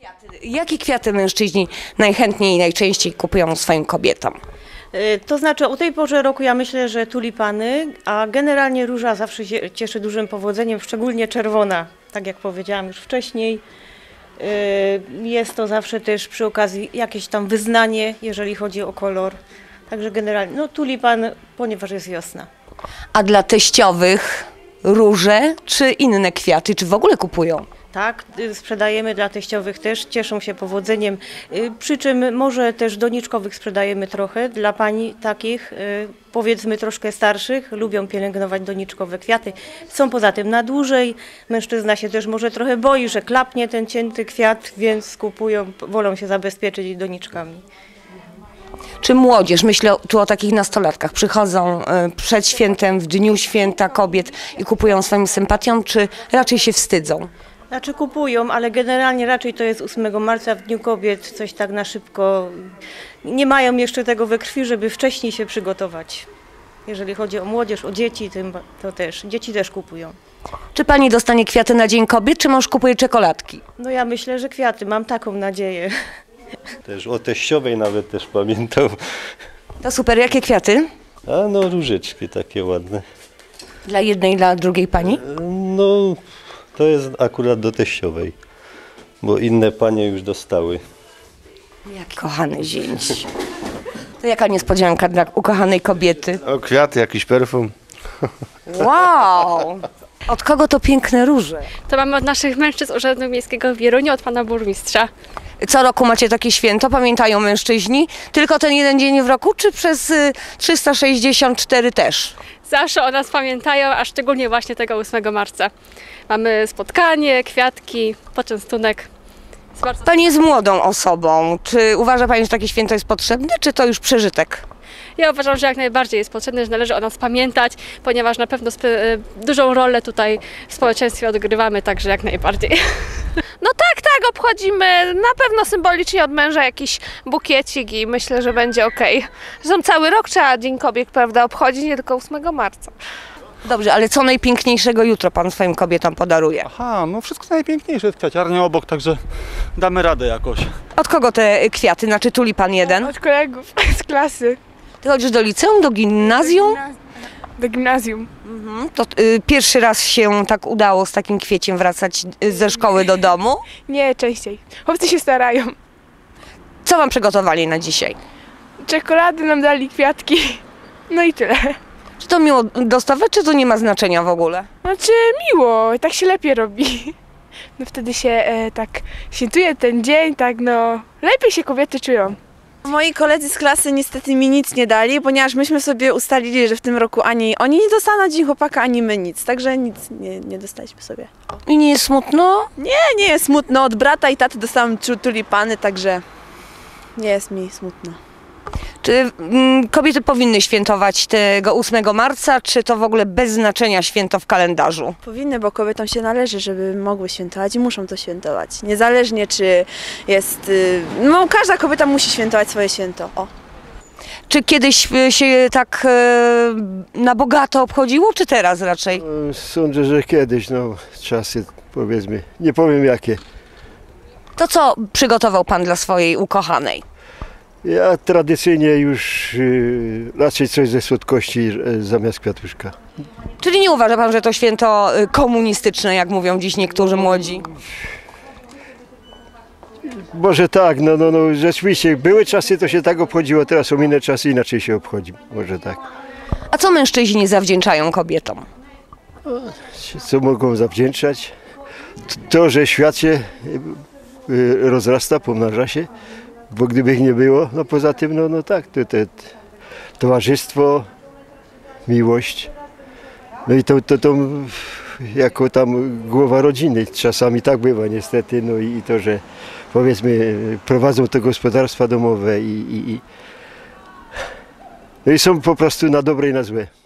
Jakie kwiaty mężczyźni najchętniej i najczęściej kupują swoim kobietom? To znaczy o tej porze roku ja myślę, że tulipany, a generalnie róża zawsze się cieszy dużym powodzeniem, szczególnie czerwona, tak jak powiedziałam już wcześniej. Jest to zawsze też przy okazji jakieś tam wyznanie, jeżeli chodzi o kolor. Także generalnie, no tulipan, ponieważ jest wiosna. A dla teściowych róże czy inne kwiaty, czy w ogóle kupują? Tak, sprzedajemy dla teściowych też, cieszą się powodzeniem, przy czym może też doniczkowych sprzedajemy trochę dla pań takich, powiedzmy troszkę starszych, lubią pielęgnować doniczkowe kwiaty, są poza tym na dłużej, mężczyzna się też może trochę boi, że klapnie ten cięty kwiat, więc kupują, wolą się zabezpieczyć doniczkami. Czy młodzież, myślę tu o takich nastolatkach, przychodzą przed świętem, w dniu święta kobiet i kupują swoim sympatiom, czy raczej się wstydzą? Znaczy kupują, ale generalnie raczej to jest 8 marca w Dniu Kobiet, coś tak na szybko. Nie mają jeszcze tego we krwi, żeby wcześniej się przygotować. Jeżeli chodzi o młodzież, o dzieci, to też. Dzieci też kupują. Czy pani dostanie kwiaty na Dzień Kobiet, czy mąż kupuje czekoladki? No ja myślę, że kwiaty, mam taką nadzieję. Też o teściowej nawet też pamiętam. To super, jakie kwiaty? A no różyczki takie ładne. Dla jednej, dla drugiej pani? No to jest akurat do teściowej, bo inne panie już dostały. Jaki kochany zięć. To jaka niespodzianka dla ukochanej kobiety? O, kwiaty, jakiś perfum. Wow! Od kogo to piękne róże? To mamy od naszych mężczyzn Urzędu Miejskiego w Wieruniu, od pana burmistrza. Co roku macie takie święto, pamiętają mężczyźni? Tylko ten jeden dzień w roku, czy przez 364 też? Zawsze o nas pamiętają, a szczególnie właśnie tego 8 marca. Mamy spotkanie, kwiatki, poczęstunek. Pani jest młodą osobą. Czy uważa pani, że takie święto jest potrzebne, czy to już przeżytek? Ja uważam, że jak najbardziej jest potrzebne, że należy o nas pamiętać, ponieważ na pewno dużą rolę tutaj w społeczeństwie odgrywamy, także jak najbardziej. No tak, obchodzimy na pewno symbolicznie od męża jakiś bukiecik i myślę, że będzie okej. Zresztą cały rok trzeba Dzień Kobiet, prawda, obchodzić, nie tylko 8 marca. Dobrze, ale co najpiękniejszego jutro pan swoim kobietom podaruje? Aha, no wszystko najpiękniejsze, jest kwiaciarnia obok, także damy radę jakoś. Od kogo te kwiaty, znaczy tulipan jeden? Od kolegów z klasy. Ty chodzisz do liceum, do gimnazjum? Do gimnazjum. To pierwszy raz się tak udało z takim kwieciem wracać ze szkoły do domu? Nie, częściej. Chłopcy się starają. Co wam przygotowali na dzisiaj? Czekolady nam dali, kwiatki. No i tyle. Czy to miło dostawać, czy to nie ma znaczenia w ogóle? Znaczy miło, tak się lepiej robi. No wtedy się tak świętuje ten dzień, tak no lepiej się kobiety czują. Moi koledzy z klasy niestety mi nic nie dali, ponieważ myśmy sobie ustalili, że w tym roku ani oni nie dostaną na Dzień Chłopaka, ani my nic. Także nic nie dostaliśmy sobie. I nie jest smutno? Nie jest smutno. Od brata i taty dostałam tulipany, także nie jest mi smutno. Czy kobiety powinny świętować tego 8 marca, czy to w ogóle bez znaczenia święto w kalendarzu? Powinny, bo kobietom się należy, żeby mogły świętować i muszą to świętować. Niezależnie czy jest... No każda kobieta musi świętować swoje święto. O. Czy kiedyś się tak na bogato obchodziło, czy teraz raczej? Sądzę, że kiedyś, no czasy powiedzmy, nie powiem jakie. To co przygotował pan dla swojej ukochanej? Ja tradycyjnie już raczej coś ze słodkości zamiast kwiatuszka. Czyli nie uważa pan, że to święto komunistyczne, jak mówią dziś niektórzy młodzi? Może tak, no rzeczywiście były czasy, to się tak obchodziło, teraz są inne czasy, inaczej się obchodzi, może tak. A co mężczyźni zawdzięczają kobietom? Co mogą zawdzięczać? To, że świat się rozrasta, pomnaża się. Bo gdyby ich nie było, no poza tym, no tak, to towarzystwo, miłość, no i to jako tam głowa rodziny, czasami tak bywa niestety, no i to, że powiedzmy prowadzą te gospodarstwa domowe no i są po prostu na dobre i na złe.